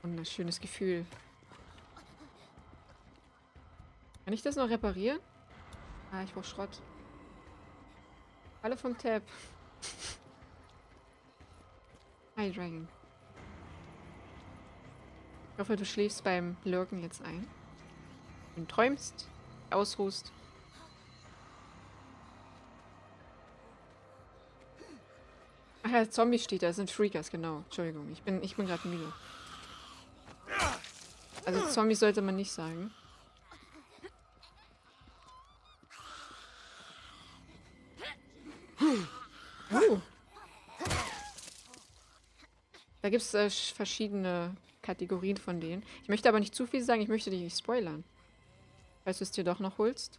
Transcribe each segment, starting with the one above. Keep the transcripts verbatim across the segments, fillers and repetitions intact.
Wunderschönes Gefühl. Kann ich das noch reparieren? Ah, ich brauche Schrott. Alle vom Tab. Hi, Dragon. Ich hoffe, du schläfst beim Lurken jetzt ein. Und träumst, ausruhst. Ach ja, Zombie steht da, das sind Freakers, genau. Entschuldigung, ich bin, ich bin gerade müde. Also Zombies sollte man nicht sagen. Oh. Da gibt es äh, verschiedene Kategorien von denen. Ich möchte aber nicht zu viel sagen, ich möchte dich nicht spoilern. Falls du es dir doch noch holst.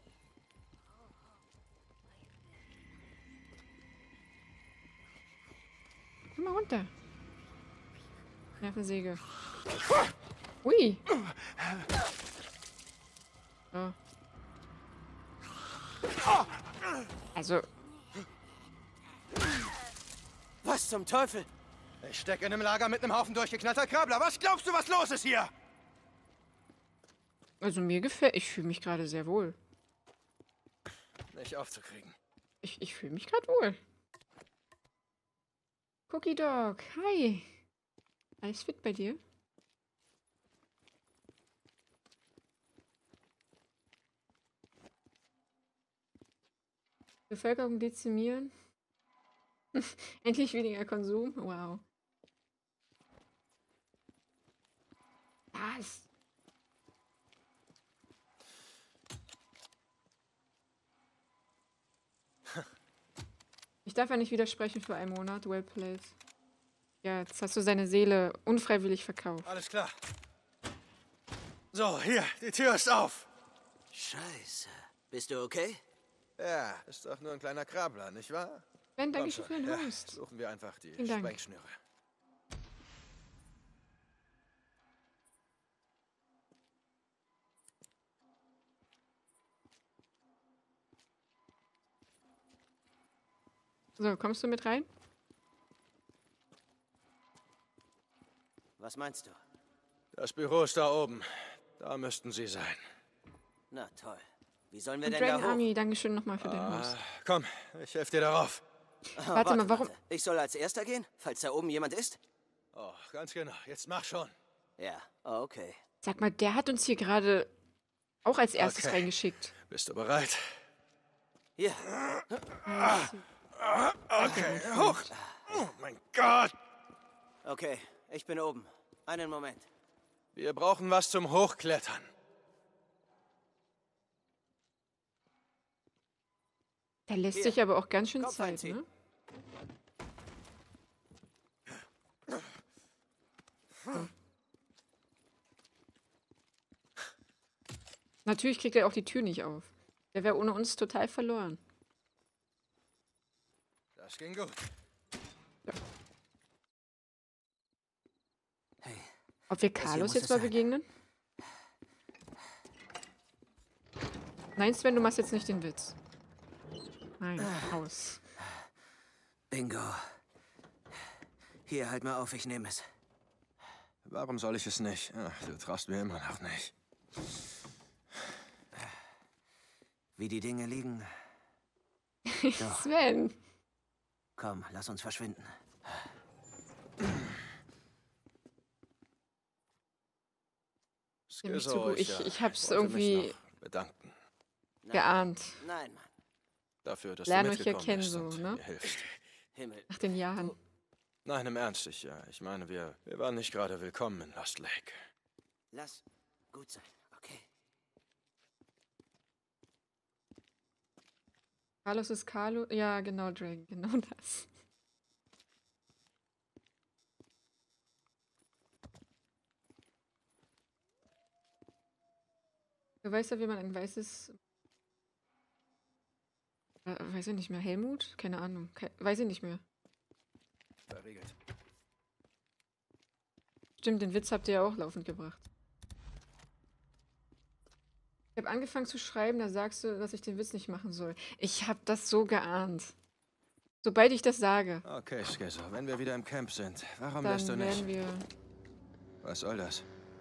Komm mal runter. Nervensäge. Ui. So. Also. Was zum Teufel? Ich stecke in einem Lager mit einem Haufen durchgeknallter Krabbler. Was glaubst du, was los ist hier? Also mir gefällt. Ich fühle mich gerade sehr wohl. Nicht aufzukriegen. Ich, ich fühle mich gerade wohl. Cookie Dog, hi. Alles fit bei dir? Bevölkerung dezimieren. Endlich weniger Konsum. Wow. Was? Ich darf ja nicht widersprechen für einen Monat. Well played. Ja, jetzt hast du seine Seele unfreiwillig verkauft. Alles klar. So, hier, die Tür ist auf. Scheiße. Bist du okay? Ja, ist doch nur ein kleiner Krabbler, nicht wahr? Ben, danke Komm schön schon. für den Ja, Host. suchen wir einfach die Vielen Dank. Sprengschnüre. So, kommst du mit rein? Was meinst du? Das Büro ist da oben. Da müssten sie sein. Na toll. Wie sollen wir Und denn Dragon da hoch? Army, danke schön nochmal für den Ah, Host. komm, ich helfe dir darauf. Ah, Warte mal, warum- warte. Ich soll als Erster gehen, falls da oben jemand ist? Oh, ganz genau. Jetzt mach schon. Ja, okay. Sag mal, der hat uns hier gerade auch als erstes Okay. reingeschickt. Bist du bereit? Hier. Okay, hoch. Oh mein Gott. Okay, ich bin oben. Einen Moment. Wir brauchen was zum Hochklettern. Der lässt Hier. sich aber auch ganz schön Kopf Zeit, einziehen. ne? So. Natürlich kriegt er auch die Tür nicht auf. Der wäre ohne uns total verloren. Das ging gut. Hey, Ob wir Das hier Carlos muss jetzt es mal sein. begegnen? Nein, Sven, du machst jetzt nicht den Witz. Nein, aus. Bingo. Hier, halt mal auf, ich nehme es. Warum soll ich es nicht? Ach, du traust mir immer noch nicht. Wie die Dinge liegen. So, Sven! komm, lass uns verschwinden. Nimm mich Skizzo, zu- ich- äh, ich hab's wollte mich irgendwie noch bedanken Nein, geahnt. Nein, Mann. dafür, dass Lernen du euch ja mitgekommen kennen bist so, und ne? mir hilfst. Himmel. Nach den Jahren. Nein, im Ernst, ich, ja, ich meine, wir, wir waren nicht gerade willkommen in Lost Lake. Lass gut sein, okay? Carlos ist Carlo. Ja, genau, Dragon. Genau das. Du weißt ja, wie man ein weißes. Äh, weiß ich nicht mehr. Helmut? Keine Ahnung. Ke weiß ich nicht mehr. Verriegelt. Stimmt, den Witz habt ihr ja auch laufend gebracht. Ich habe angefangen zu schreiben, da sagst du, dass ich den Witz nicht machen soll. Ich habe das so geahnt. Sobald ich das sage, Okay, Skizzo, wenn wir wieder im Camp sind, warum dann lässt du nicht... werden wir. Was soll das?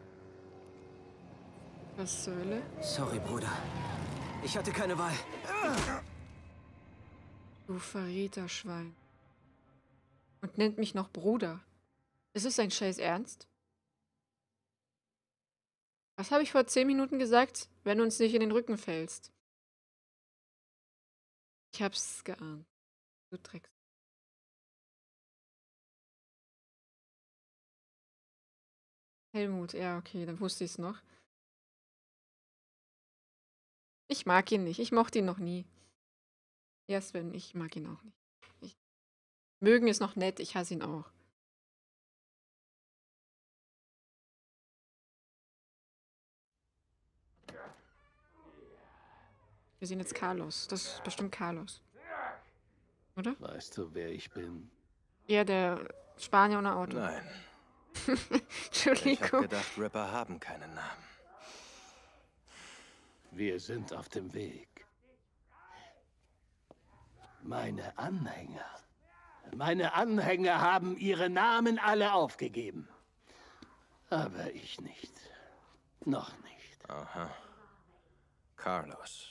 Was zur Hölle? Sorry, Bruder. Ich hatte keine Wahl. Du Verräterschwein. Und nennt mich noch Bruder. Ist es dein Scheiß Ernst? Was habe ich vor zehn Minuten gesagt? Wenn du uns nicht in den Rücken fällst. Ich hab's geahnt. Du Drecks. Helmut, ja, okay, dann wusste ich's noch. Ich mag ihn nicht. Ich mochte ihn noch nie. Erst wenn, ich mag ihn auch nicht. Ich, mögen ist noch nett, ich hasse ihn auch. Wir sehen jetzt Carlos. Das ist bestimmt Carlos. Oder? Weißt du, wer ich bin? Ja, der Spanier ohne Auto. Nein. Ich habe Entschuldigung. gedacht, Ripper haben keinen Namen. Wir sind auf dem Weg. Meine Anhänger. Meine Anhänger haben ihre Namen alle aufgegeben. Aber ich nicht. Noch nicht. Aha. Carlos.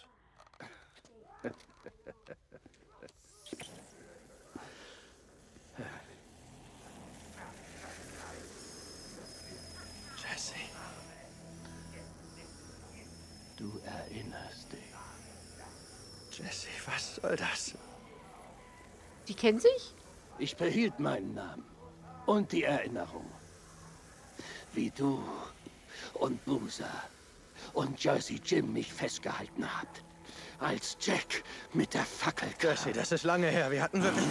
Jesse. Du erinnerst dich. Jesse, was soll das? Die kennen sich? Ich behielt meinen Namen und die Erinnerung. Wie du und Boozer und Jersey Jim mich festgehalten habt. Als Jack mit der Fackel kam. Jesse, das ist lange her. Wir hatten wirklich...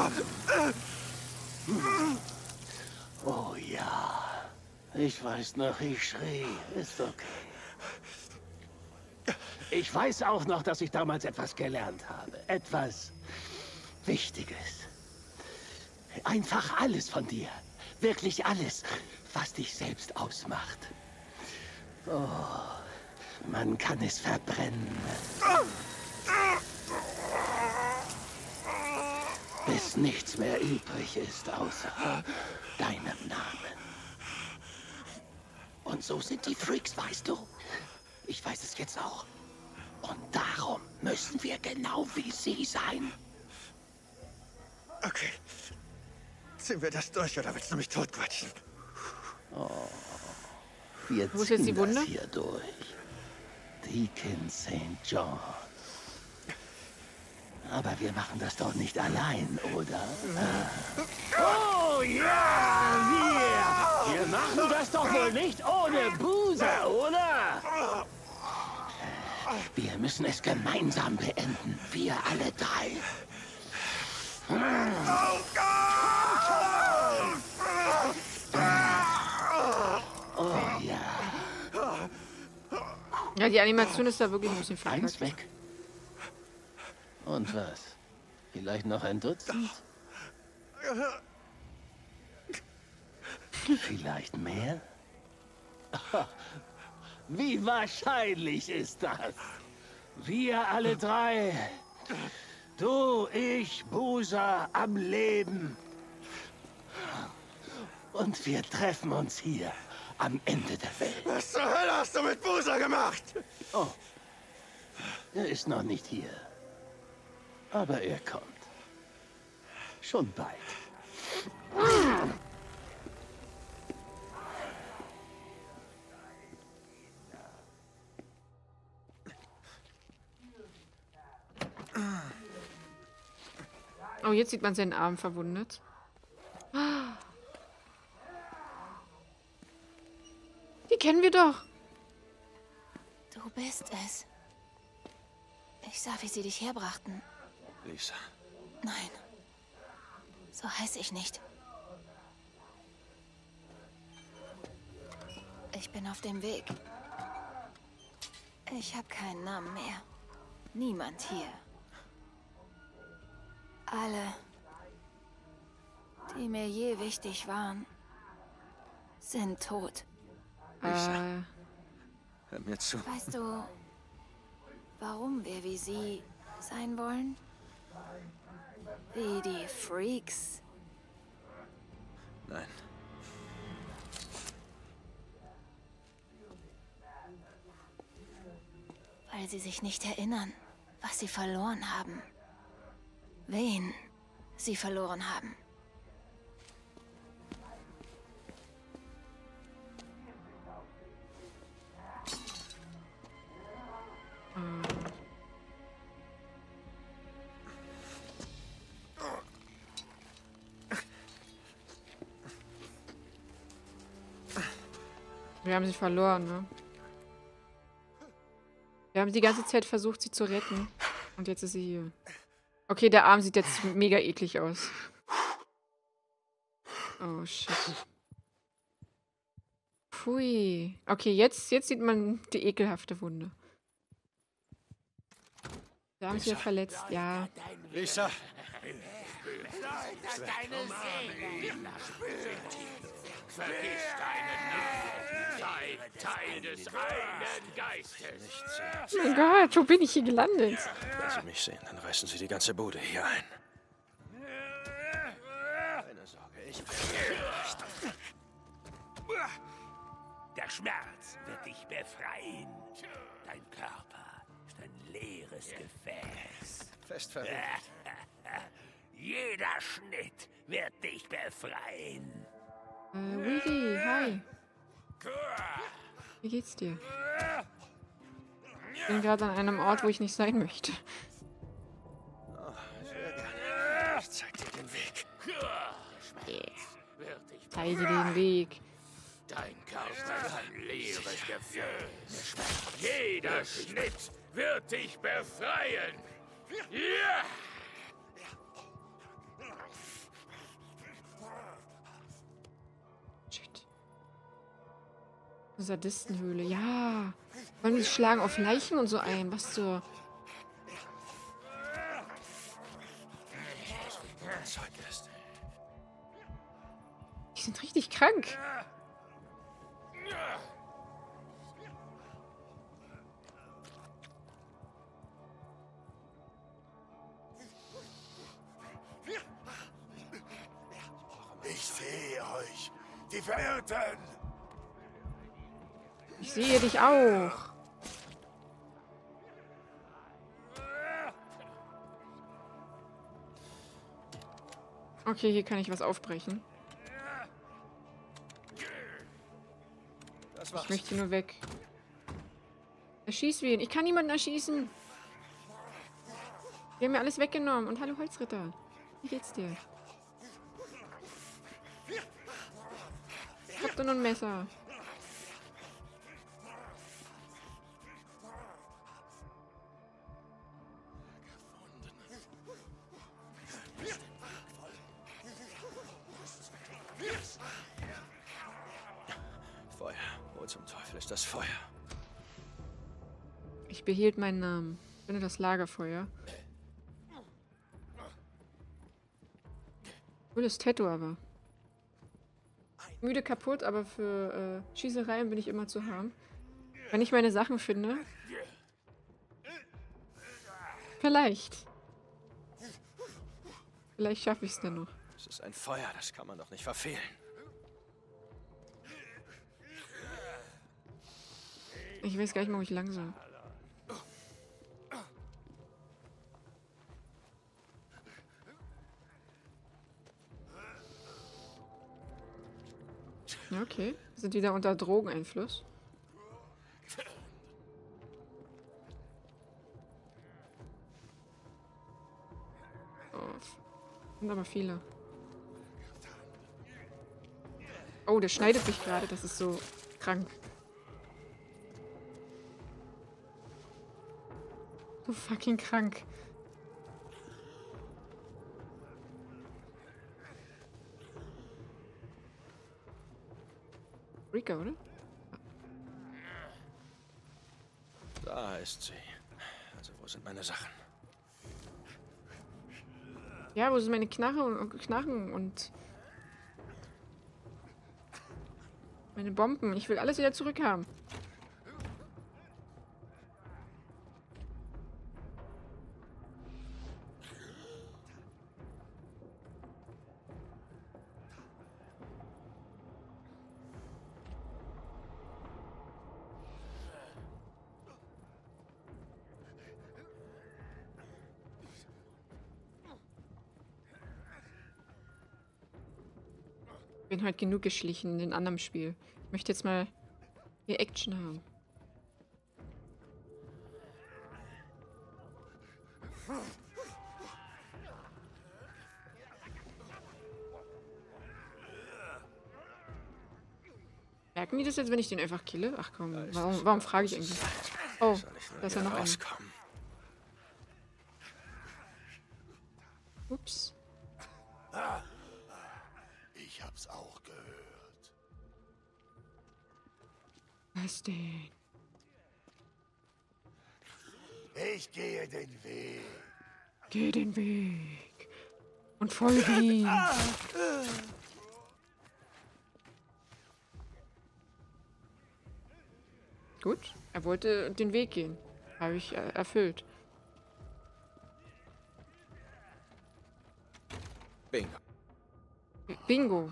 Oh ja. Ich weiß noch, ich schrie. Ist okay. Ich weiß auch noch, dass ich damals etwas gelernt habe. Etwas Wichtiges. Einfach alles von dir. Wirklich alles, was dich selbst ausmacht. Oh, man kann es verbrennen. Bis nichts mehr übrig ist, außer deinem Namen. Und so sind die Freaks, weißt du? Ich weiß es jetzt auch. Und darum müssen wir genau wie sie sein. Okay. Ziehen wir das durch, oder willst du mich totquatschen? Wir Wo ist jetzt die ziehen Wunde? das hier durch. Deacon Saint John. Aber wir machen das doch nicht allein, oder? Oh ja, wir! Wir machen das doch wohl nicht ohne Boozer, oder? Wir müssen es gemeinsam beenden. Wir alle drei. Oh ja. Ja, die Animation ist da wirklich ein bisschen Eins verkackt. weg. Und was? Vielleicht noch ein Dutzend? Vielleicht mehr? Wie wahrscheinlich ist das? Wir alle drei. Du, ich, Boozer, am Leben. Und wir treffen uns hier am Ende der Welt. Was zur Hölle hast du mit Boozer gemacht? Oh, er ist noch nicht hier. Aber er kommt. Schon bald. Oh, jetzt sieht man seinen Arm verwundet. Die kennen wir doch. Du bist es. Ich sah, wie sie dich herbrachten. Lisa. Nein. So heiße ich nicht. Ich bin auf dem Weg. Ich habe keinen Namen mehr. Niemand hier. Alle, die mir je wichtig waren, sind tot. Äh, Hör mir zu. Weißt du, warum wir wie sie sein wollen? Wie die Freaks. Nein. weil sie sich nicht erinnern, was sie verloren haben. Wen sie verloren haben. Wir haben sie verloren, ne? Wir haben die ganze Zeit versucht, sie zu retten. Und jetzt ist sie hier. Okay, der Arm sieht jetzt mega eklig aus. Oh, shit. Pfui. Okay, jetzt, jetzt sieht man die ekelhafte Wunde. Wir haben sie ja verletzt, ja. Lisa! Deine Seele. Vergiss deinen Namen. Sei Teil des einen Geistes. Nicht Oh mein Gott, wo bin ich hier gelandet? Wenn Sie mich sehen, dann reißen Sie die ganze Bude hier ein. Keine Sorge, ich bin Der Schmerz wird dich befreien. Dein Körper ist ein leeres Gefäß. fest verrückt. Jeder Schnitt wird dich befreien. Äh, Willy, hi. Wie geht's dir? Ich bin gerade an einem Ort, wo ich nicht sein möchte. Oh, sehr gerne. Ich zeig dir den Weg. Wird dich Zeige den Weg. Dein Körper ist ein leeres Gefäß. Jeder Schnitt wird dich befreien. Ja! Shit. Sadistenhöhle, ja. Wollen die schlagen auf Leichen und so ein? Was so? Zeug ist. Die sind richtig krank. Ich sehe euch, die Verirrten. Ich sehe dich auch. Okay, hier kann ich was aufbrechen. Das Ich war's. möchte nur weg. Erschieß wen? Ich kann niemanden erschießen. Die haben mir alles weggenommen. Und hallo Holzritter. Wie geht's dir? Ich hab doch nur ein Messer. Feuer. Wo zum Teufel ist das Feuer? Ich behielt meinen Namen. Ich finde das Lagerfeuer. Cooles Tattoo aber. Müde kaputt, aber für äh, Schießereien bin ich immer zu haben. Wenn ich meine Sachen finde. Vielleicht. Vielleicht schaffe ich es dann noch. Es ist ein Feuer, das kann man doch nicht verfehlen. Ich weiß gar nicht mal, wo ich lang soll. Ja, okay. Wir sind wieder unter Drogeneinfluss. Oh, sind aber viele. Oh, der schneidet mich gerade. Das ist so krank. So fucking krank. Rika, oder? Da ist sie. Also, wo sind meine Sachen? Ja, wo sind meine Knarre und Knarren und meine Bomben? Ich will alles wieder zurückhaben. Bin halt genug geschlichen in den anderen Spiel. Ich möchte jetzt mal hier Action haben. Merken die das jetzt, wenn ich den einfach kille? Ach komm, warum, warum frage ich eigentlich? Oh, da ist ja noch einer. Ups. Ich hab's auch gehört. Was denn? Ich gehe den Weg. Geh den Weg. Und folge ihm. Gut, er wollte den Weg gehen. Habe ich äh, erfüllt. Bingo. Bingo.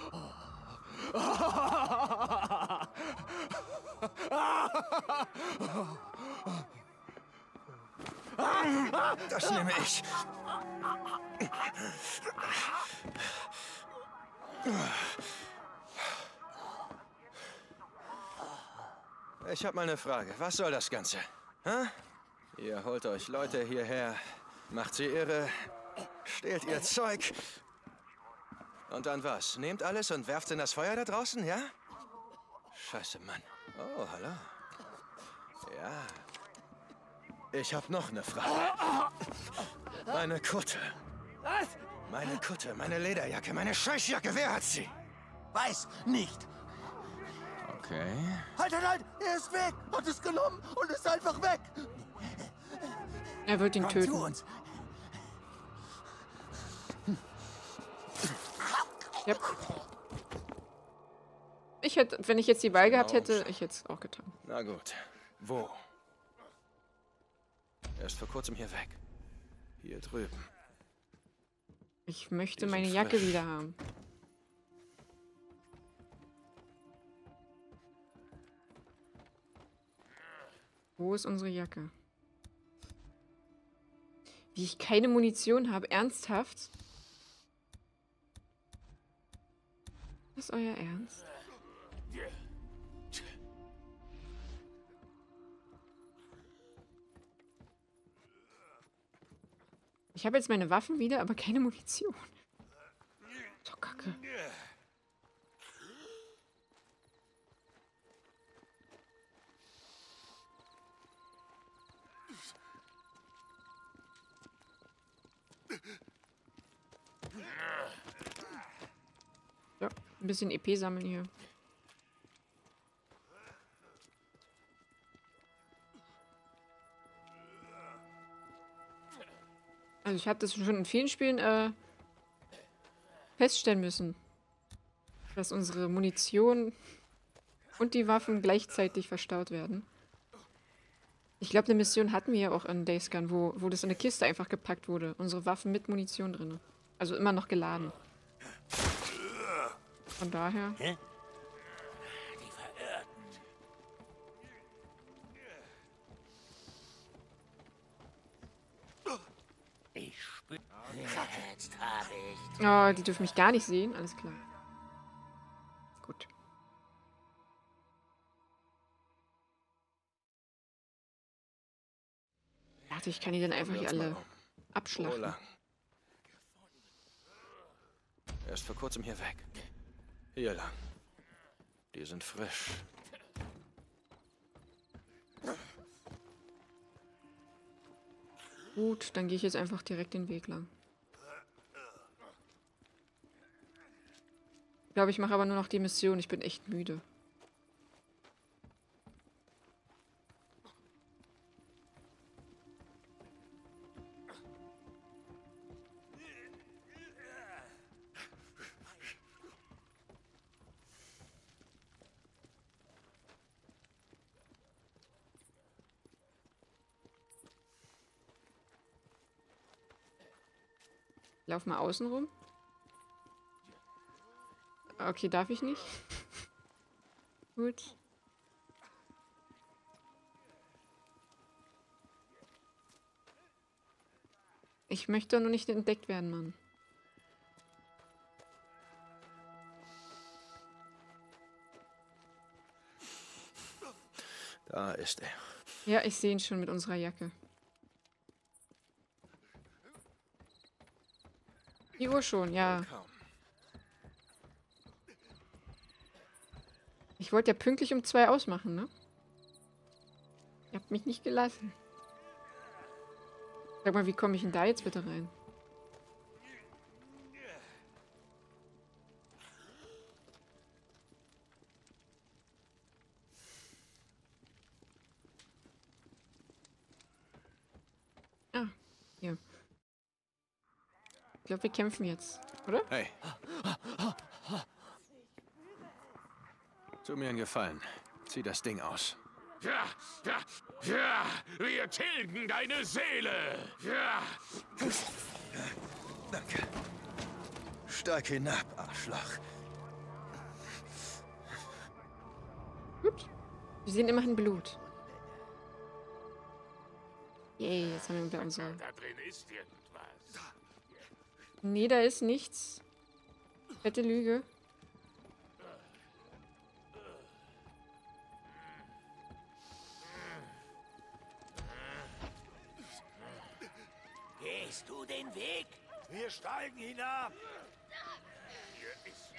Das nehme ich. Ich habe mal eine Frage. Was soll das Ganze? Hä? Ihr holt euch Leute hierher, macht sie irre, stehlt ihr Zeug. Und dann was? Nehmt alles und werft in das Feuer da draußen, ja? Scheiße, Mann. Oh, hallo. Ja. Ich habe noch eine Frage. Meine Kutte. Was? Meine Kutte, meine Lederjacke, meine Scheißjacke. Wer hat sie? Weiß nicht. Okay. Halt, halt, halt! Er ist weg! Hat es genommen und ist einfach weg! Er wird ihn Komm töten. zu uns! Yep. Ich hätte, wenn ich jetzt die Wahl gehabt hätte, ich hätte es auch getan. Na gut. Wo? Er ist vor kurzem hier weg. Hier drüben. Ich möchte Die sind meine Jacke frisch. wieder haben. Wo ist unsere Jacke? Wie ich keine Munition habe? Ernsthaft? Ist euer Ernst? Ich habe jetzt meine Waffen wieder, aber keine Munition. So kacke. Ja, ein bisschen E P sammeln hier. Also ich habe das schon in vielen Spielen äh, feststellen müssen, dass unsere Munition und die Waffen gleichzeitig verstaut werden. Ich glaube, eine Mission hatten wir ja auch in Days Gone, wo, wo das in eine Kiste einfach gepackt wurde. Unsere Waffen mit Munition drin. Also immer noch geladen. Von daher... Hä? Die Verirrten. Ich spüre... Jetzt habe ich... Oh, die dürfen mich gar nicht sehen. Alles klar. Gut. Ich dachte, ich kann die dann einfach hier alle Wo abschlachten. lang? Er ist vor kurzem hier weg. Hier lang. Die sind frisch. Gut, dann gehe ich jetzt einfach direkt den Weg lang. Ich glaube, ich mache aber nur noch die Mission. Ich bin echt müde. Lauf mal außen rum. Okay, darf ich nicht. Gut. Ich möchte nur nicht entdeckt werden, Mann. Da ist er. Ja, ich sehe ihn schon mit unserer Jacke. Die Uhr schon, ja. Ich wollte ja pünktlich um zwei ausmachen, ne? Ihr habt mich nicht gelassen. Sag mal, wie komme ich denn da jetzt bitte rein? Ah, hier. Ich glaube, wir kämpfen jetzt, oder? Hey. Tu mir einen Gefallen. Zieh das Ding aus. Ja, ja, ja, wir tilgen deine Seele. Ja. Danke. Steig hinab, Arschloch. Gut. Wir sehen immerhin Blut. Yay, jetzt haben wir unsere... Da drin ist irgendwas. Nee, da ist nichts. Fette Lüge. Gehst du den Weg? Wir steigen hinab. Hier ist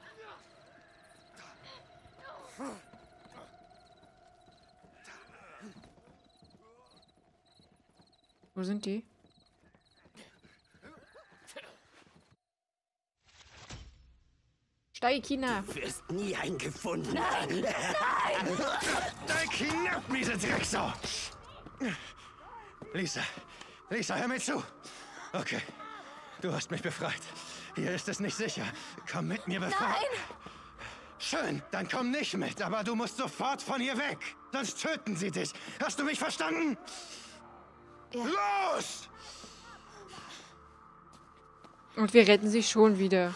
Wo sind die? Steig hinab. Du wirst nie einen gefunden. Dein Knapp, miese Drecksau! Lisa, Lisa, hör mir zu. Okay, du hast mich befreit. Hier ist es nicht sicher. Komm mit mir, bevor... Nein! Schön, dann komm nicht mit, aber du musst sofort von hier weg. Sonst töten sie dich. Hast du mich verstanden? Ja. Los! Und wir retten sie schon wieder.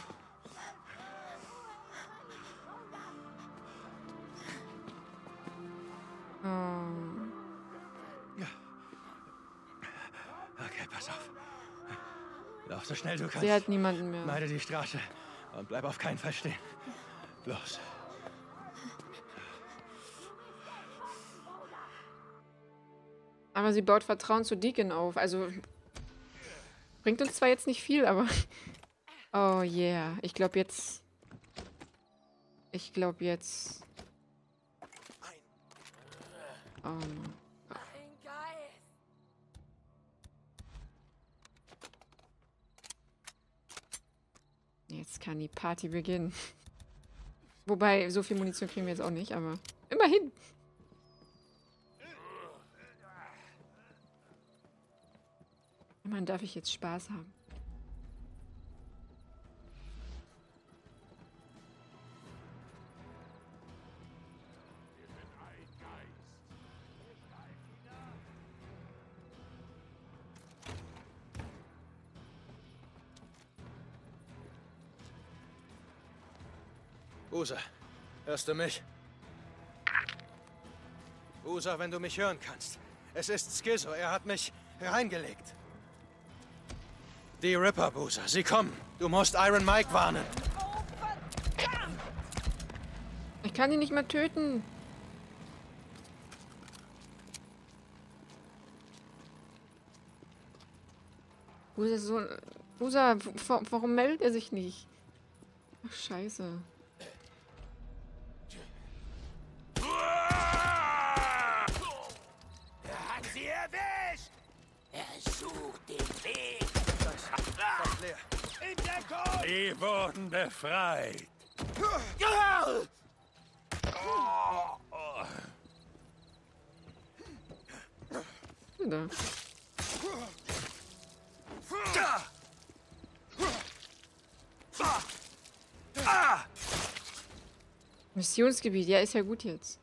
Oh. Okay, pass auf. Lauf so schnell du kannst. Sie hat niemanden mehr. Meide die Straße und bleib auf keinen Fall stehen. Los. Aber sie baut Vertrauen zu Deacon auf. Also bringt uns zwar jetzt nicht viel, aber... Oh yeah. Ich glaube jetzt... Ich glaube jetzt... Oh Mann. Jetzt kann die Party beginnen. Wobei, so viel Munition kriegen wir jetzt auch nicht, aber immerhin. Immerhin darf ich jetzt Spaß haben. Usa, hörst du mich? Usa, wenn du mich hören kannst. Es ist Skizzo, er hat mich reingelegt. Die Ripper, Usa, sie kommen. Du musst Iron Mike warnen. Ich kann ihn nicht mehr töten. Usa, so, Usa, warum meldet er sich nicht? Ach, scheiße. Er hat sie erwischt! Er sucht den Weg! Fast leer. In Deckung! Sie wurden befreit. Da. Missionsgebiet, ja, ist ja gut jetzt.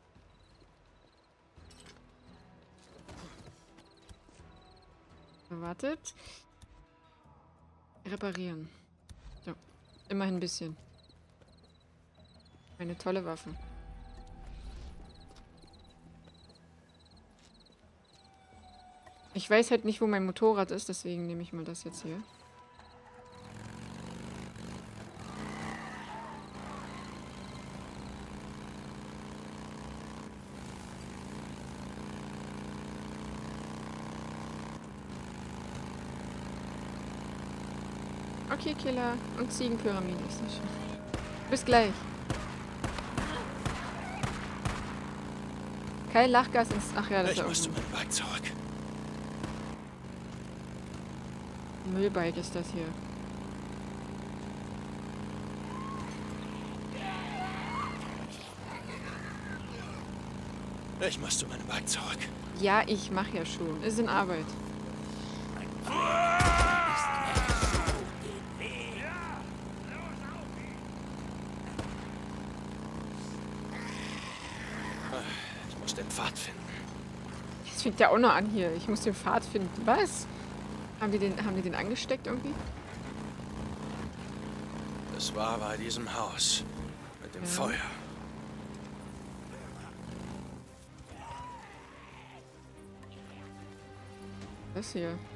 Wartet. Reparieren. So, immerhin ein bisschen. Eine tolle Waffe. Ich weiß halt nicht, wo mein Motorrad ist, deswegen nehme ich mal das jetzt hier. Okay, Killer. Und Ziegenpyramide ist nicht schön. Bis gleich. Kein Lachgas ins... Ach ja, das ist Ich ja muss zu irgendwo. meinem Bike zurück. Müllbike ist das hier. Ich muss zu meinem Bike zurück. Ja, ich mache ja schon. Ist in Arbeit. Ich muss den Pfad finden. Jetzt fängt der auch noch an hier. Ich muss den Pfad finden. Was? Haben die den, haben die den angesteckt irgendwie? Es war bei diesem Haus. Mit dem Ja. Feuer. Das hier.